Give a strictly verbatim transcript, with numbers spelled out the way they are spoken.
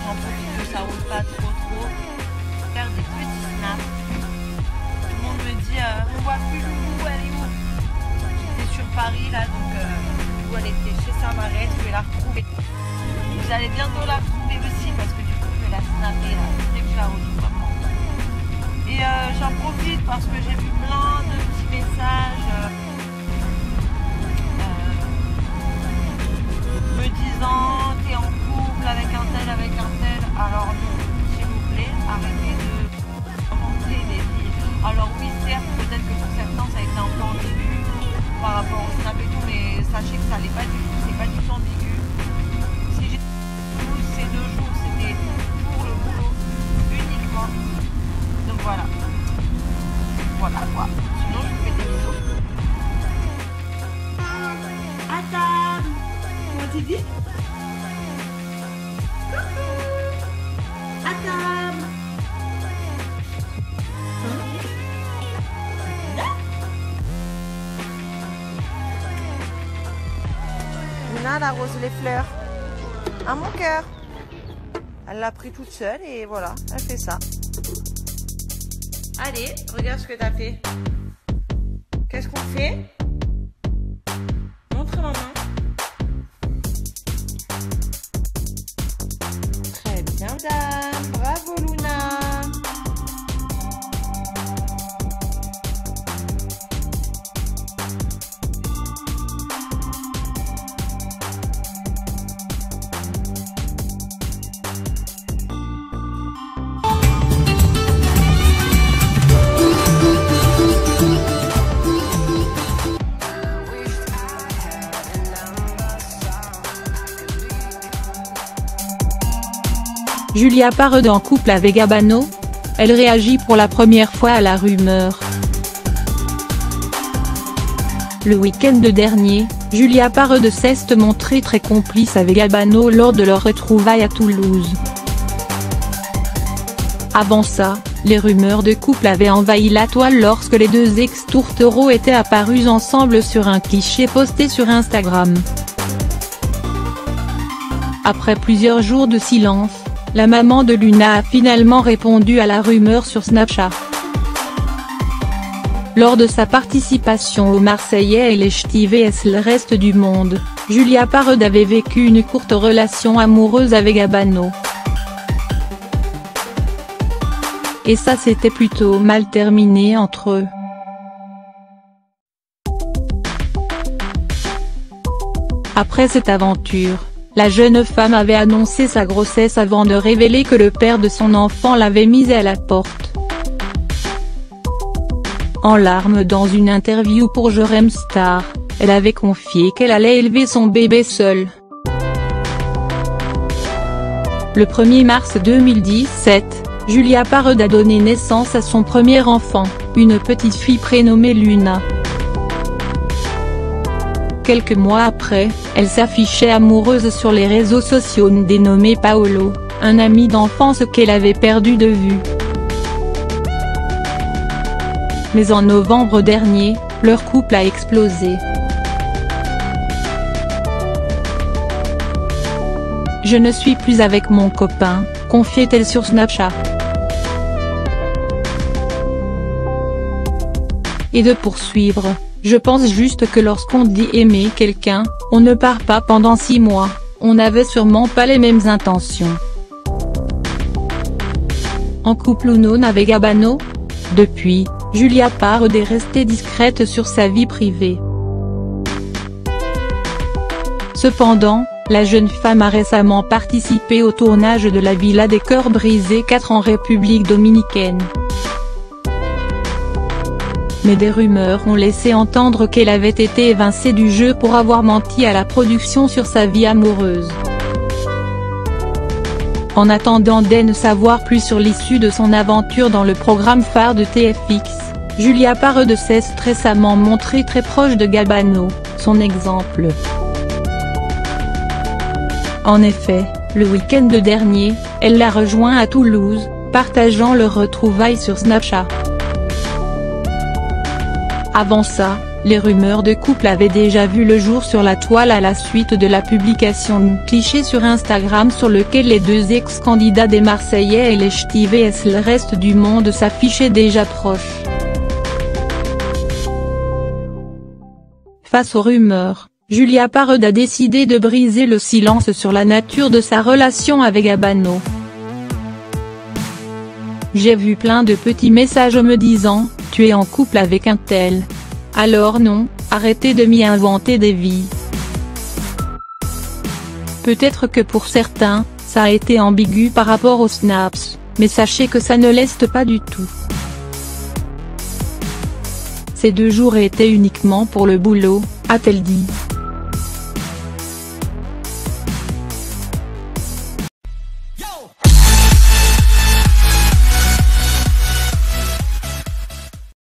j'en profite que ça roule pas trop trop. Faire des petits snaps. Tout le monde me dit euh, on voit plus Loulou, elle est où? J'étais sur Paris là, donc euh, Loulou elle était chez sa marraine, je vais la retrouver. Vous allez bientôt la retrouver aussi parce que du coup je vais la snapper là, dès que je la retrouve vraiment. Et euh, j'en profite parce que j'ai vu plein de petits messages euh, euh, me disant t'es en couple avec un tel, avec un tel. Alors non, s'il vous plaît, arrêtez de inventer des vies. Alors oui, certes, peut-être que pour certains ça a été un peu ambigu par rapport au snap et tout, mais sachez que ça l'est pas du tout, c'est pas du tout ambigu. Si j'ai ces deux jours, c'était pour le boulot uniquement. Donc voilà. Voilà quoi. Sinon je vous fais des bisous. À table. Comment tu dis? Coucou. À table. Luna, elle arrose les fleurs. À mon cœur. Elle l'a pris toute seule et voilà, elle fait ça. Allez, regarde ce que t'as fait. Qu'est-ce qu'on fait? Montre maman. Très bien, dame. Bravo, Luna. Julia Parod en couple avec Gabano? Elle réagit pour la première fois à la rumeur. Le week-end dernier, Julia Parod s'est montrée très complice avec Gabano lors de leur retrouvailles à Toulouse. Avant ça, les rumeurs de couple avaient envahi la toile lorsque les deux ex-tourtereaux étaient apparus ensemble sur un cliché posté sur Instagram. Après plusieurs jours de silence, la maman de Luna a finalement répondu à la rumeur sur Snapchat. Lors de sa participation au Marseillais et les Ch'tis vs le reste du monde, Julia Parod avait vécu une courte relation amoureuse avec Gabano. Et ça s'était plutôt mal terminé entre eux. Après cette aventure, la jeune femme avait annoncé sa grossesse avant de révéler que le père de son enfant l'avait mise à la porte. En larmes dans une interview pour Jérém Star, elle avait confié qu'elle allait élever son bébé seule. Le premier mars deux mille dix-sept, Julia Parod a donné naissance à son premier enfant, une petite fille prénommée Luna. Quelques mois après, elle s'affichait amoureuse sur les réseaux sociaux dénommé Paolo, un ami d'enfance qu'elle avait perdu de vue. Mais en novembre dernier, leur couple a explosé. Je ne suis plus avec mon copain, confiait-elle sur Snapchat. Et de poursuivre. Je pense juste que lorsqu'on dit aimer quelqu'un, on ne part pas pendant six mois, on n'avait sûrement pas les mêmes intentions. En couple ou non avec Gabano? Depuis, Julia Parod est restée discrète sur sa vie privée. Cependant, la jeune femme a récemment participé au tournage de la Villa des Cœurs Brisés quatre en République Dominicaine. Mais des rumeurs ont laissé entendre qu'elle avait été évincée du jeu pour avoir menti à la production sur sa vie amoureuse. En attendant d'en savoir plus sur l'issue de son aventure dans le programme phare de T F X, Julia Parod s'est récemment montrée très proche de Gabano, son exemple. En effet, le week-end dernier, elle l'a rejoint à Toulouse, partageant leurs retrouvailles sur Snapchat. Avant ça, Les rumeurs de couple avaient déjà vu le jour sur la toile à la suite de la publication d'un cliché sur Instagram sur lequel les deux ex-candidats des Marseillais et les ch'tivés et le reste du monde s'affichaient déjà proches. Face aux rumeurs, Julia Parod a décidé de briser le silence sur la nature de sa relation avec Abano. J'ai vu plein de petits messages me disant « Tu es en couple avec un tel. Alors non, arrêtez de m'y inventer des vies. » Peut-être que pour certains, ça a été ambigu par rapport aux snaps, mais sachez que ça ne l'est pas du tout. Ces deux jours étaient uniquement pour le boulot, a-t-elle dit.